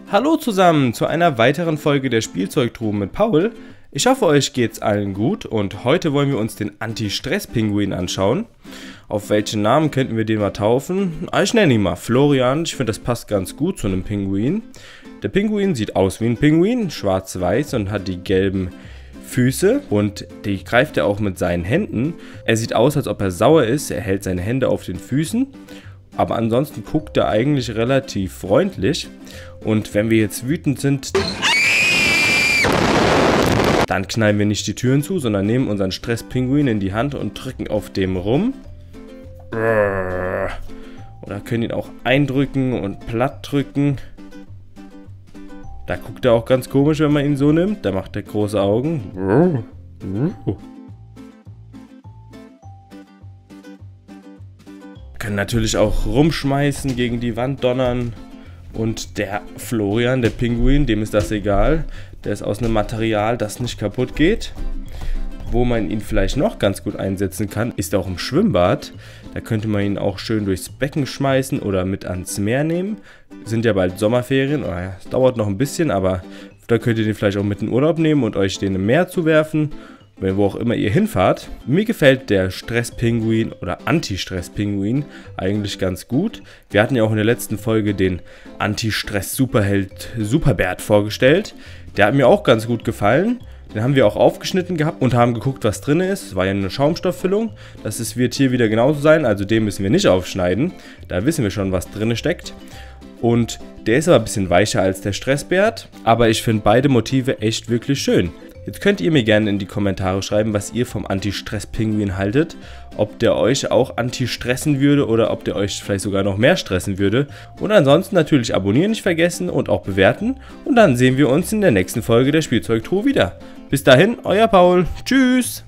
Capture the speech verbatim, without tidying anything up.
Hallo zusammen zu einer weiteren Folge der Spielzeugtruhe mit Paul. Ich hoffe, euch geht's allen gut und heute wollen wir uns den Anti-Stress-Pinguin anschauen. Auf welchen Namen könnten wir den mal taufen? Ich nenne ihn mal Florian, ich finde das passt ganz gut zu einem Pinguin. Der Pinguin sieht aus wie ein Pinguin, schwarz-weiß und hat die gelben Füße und die greift er auch mit seinen Händen. Er sieht aus, als ob er sauer ist, er hält seine Hände auf den Füßen. Aber ansonsten guckt er eigentlich relativ freundlich. Und wenn wir jetzt wütend sind, dann knallen wir nicht die Türen zu, sondern nehmen unseren Stresspinguin in die Hand und drücken auf dem rum. Oder können ihn auch eindrücken und platt drücken. Da guckt er auch ganz komisch, wenn man ihn so nimmt. Da macht er große Augen. Können natürlich auch rumschmeißen, gegen die Wand donnern. Und der Florian, der Pinguin, dem ist das egal. Der ist aus einem Material, das nicht kaputt geht. Wo man ihn vielleicht noch ganz gut einsetzen kann, ist auch im Schwimmbad. Da könnte man ihn auch schön durchs Becken schmeißen oder mit ans Meer nehmen. Sind ja bald Sommerferien, es dauert noch ein bisschen, aber da könnt ihr den vielleicht auch mit in den Urlaub nehmen und euch den im Meer zuwerfen. Wo auch immer ihr hinfahrt. Mir gefällt der Stresspinguin oder Anti-Stress-Pinguin eigentlich ganz gut. Wir hatten ja auch in der letzten Folge den Anti-Stress-Superheld Superbert vorgestellt. Der hat mir auch ganz gut gefallen. Den haben wir auch aufgeschnitten gehabt und haben geguckt, was drin ist. Es war ja eine Schaumstofffüllung. Das ist, wird hier wieder genauso sein, also den müssen wir nicht aufschneiden. Da wissen wir schon, was drin steckt. Und der ist aber ein bisschen weicher als der Stressbert. Aber ich finde beide Motive echt wirklich schön. Jetzt könnt ihr mir gerne in die Kommentare schreiben, was ihr vom Anti-Stress-Pinguin haltet. Ob der euch auch anti-stressen würde oder ob der euch vielleicht sogar noch mehr stressen würde. Und ansonsten natürlich abonnieren nicht vergessen und auch bewerten. Und dann sehen wir uns in der nächsten Folge der Spielzeugtruhe wieder. Bis dahin, euer Paul. Tschüss!